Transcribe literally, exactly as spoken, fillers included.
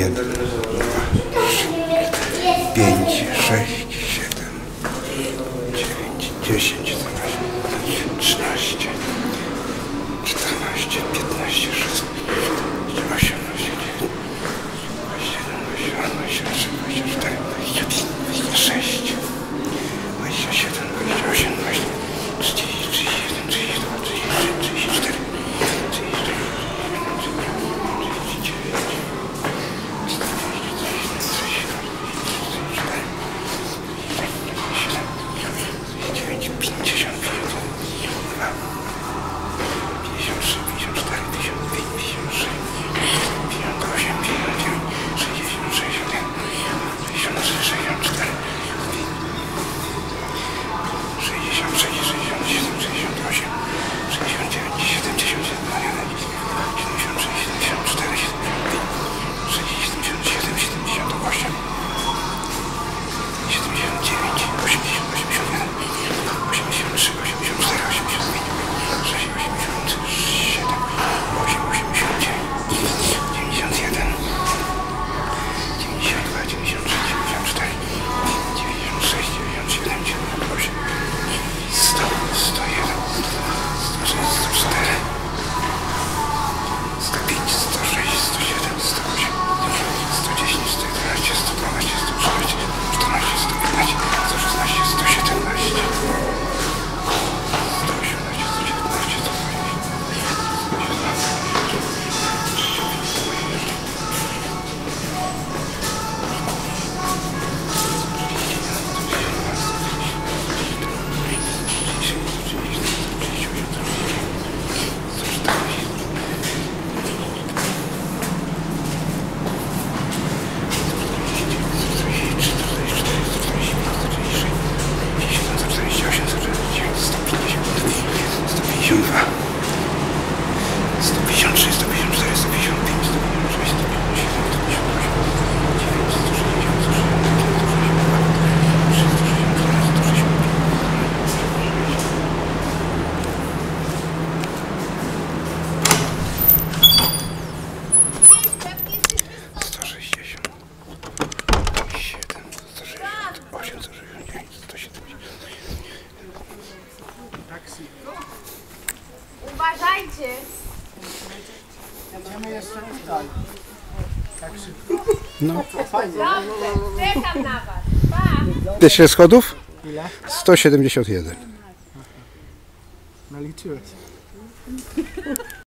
jeden, dwa, trzy, pięć, sześć, siedem, dziewięć, dziesięć, dwanaście, trzynaście, czternaście, piętnaście, szesnaście, osiemnaście, dziewiętnaście, dwadzieścia jeden, dwadzieścia dwa, dwadzieścia trzy, dwadzieścia cztery, dwadzieścia pięć, dwadzieścia sześć, dwadzieścia siedem, dwadzieścia osiem, dwadzieścia dziewięć, trzydzieści, trzydzieści jeden, trzydzieści dwa, trzydzieści trzy, trzydzieści cztery, sto pięćdziesiąt trzy, sto pięćdziesiąt cztery, sto pięćdziesiąt pięć, sto pięćdziesiąt sześć, sto pięćdziesiąt siedem, sto pięćdziesiąt osiem, sto sześćdziesiąt, sto Uważajcie! Będziemy jeszcze dalej. Tak szybko. No. Dobrze, czekam na was. Pa! Ile schodów? Ile? sto siedemdziesiąt jeden. Naliczyłeś.